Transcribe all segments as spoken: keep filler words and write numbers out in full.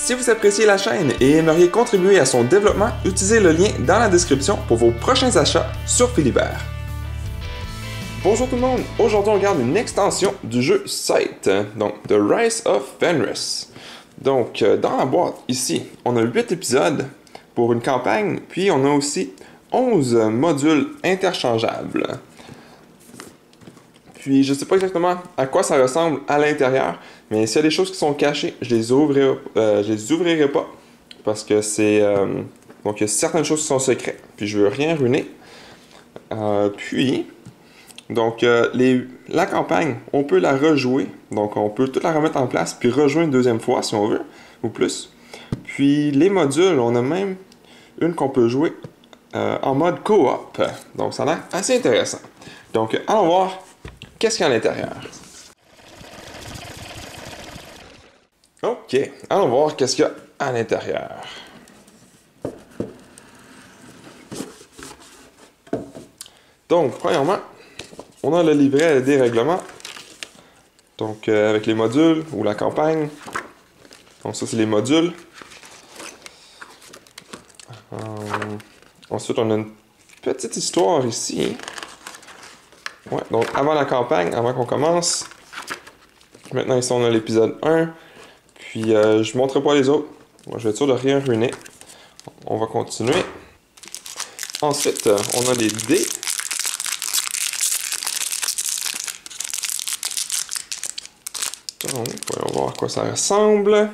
Si vous appréciez la chaîne et aimeriez contribuer à son développement, utilisez le lien dans la description pour vos prochains achats sur Philibert. Bonjour tout le monde, aujourd'hui on regarde une extension du jeu Scythe, donc The Rise of Fenris. Donc dans la boîte ici, on a huit épisodes pour une campagne, puis on a aussi onze modules interchangeables. Puis je sais pas exactement à quoi ça ressemble à l'intérieur, mais s'il y a des choses qui sont cachées, je les ouvrirai, euh, je les ouvrirai pas parce que c'est euh, donc il y a certaines choses qui sont secrètes, puis je veux rien ruiner. Euh, puis donc euh, les, la campagne, on peut la rejouer, donc on peut toute la remettre en place puis rejouer une deuxième fois si on veut ou plus. Puis les modules, on a même une qu'on peut jouer euh, en mode coop, donc ça a l'air assez intéressant. Donc allons voir qu'est-ce qu'il y a à l'intérieur. Ok, allons voir qu'est-ce qu'il y a à l'intérieur. Donc, premièrement, on a le livret des règlements. Donc, euh, avec les modules ou la campagne. Donc, ça, c'est les modules. Euh, ensuite, on a une petite histoire ici. Ouais, donc, avant la campagne, avant qu'on commence. Maintenant, ici, on a l'épisode un. Puis, euh, je ne montrerai pas les autres. Moi, je vais être sûr de rien ruiner. On va continuer. Ensuite, euh, on a les dés. Donc, voyons voir à quoi ça ressemble.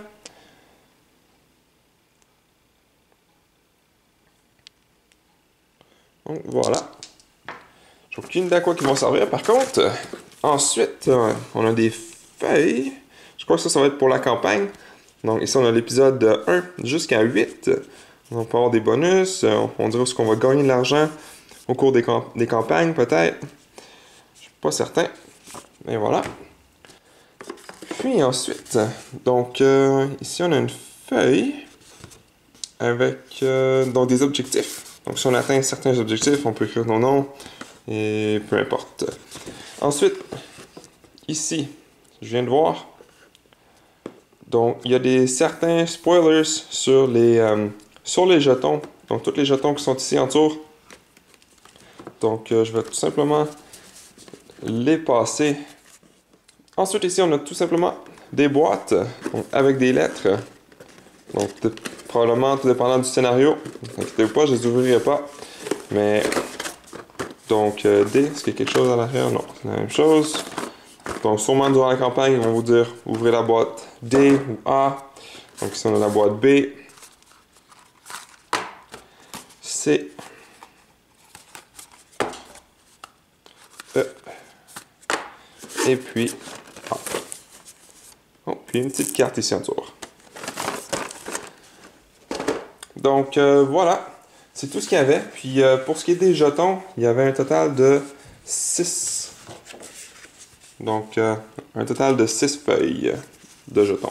Donc, voilà. J'ai aucune idée à quoi ils vont servir. Par contre, ensuite, euh, on a des feuilles. Je crois que ça, ça va être pour la campagne. Donc ici, on a l'épisode un jusqu'à huit. On peut avoir des bonus. On dirait qu'on va gagner de l'argent au cours des, camp des campagnes, peut-être. Je suis pas certain. Mais voilà. Puis ensuite, donc euh, ici, on a une feuille avec euh, donc des objectifs. Donc si on atteint certains objectifs, on peut écrire nos noms et peu importe. Ensuite, ici, je viens de voir. Donc, il y a des certains spoilers sur les, euh, sur les jetons. Donc, tous les jetons qui sont ici en tour. Donc, euh, je vais tout simplement les passer. Ensuite, ici, on a tout simplement des boîtes donc, avec des lettres. Donc, probablement tout dépendant du scénario. Ne inquiétez-vous pas, je ne les ouvrirai pas. Mais, donc, euh, D, est-ce qu'il y a quelque chose à l'arrière? Non, c'est la même chose. Donc, sûrement durant la campagne, ils vont vous dire ouvrez la boîte D ou A. Donc, ici, on a la boîte B, C, E, et puis A. Oh, puis une petite carte ici en tour. Donc, euh, voilà. C'est tout ce qu'il y avait. Puis, euh, pour ce qui est des jetons, il y avait un total de six. Donc, euh, un total de six feuilles de jetons.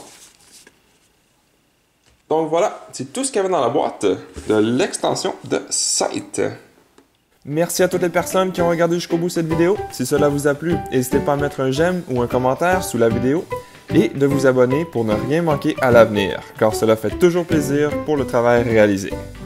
Donc voilà, c'est tout ce qu'il y avait dans la boîte de l'extension de Scythe. Merci à toutes les personnes qui ont regardé jusqu'au bout cette vidéo. Si cela vous a plu, n'hésitez pas à mettre un j'aime ou un commentaire sous la vidéo et de vous abonner pour ne rien manquer à l'avenir, car cela fait toujours plaisir pour le travail réalisé.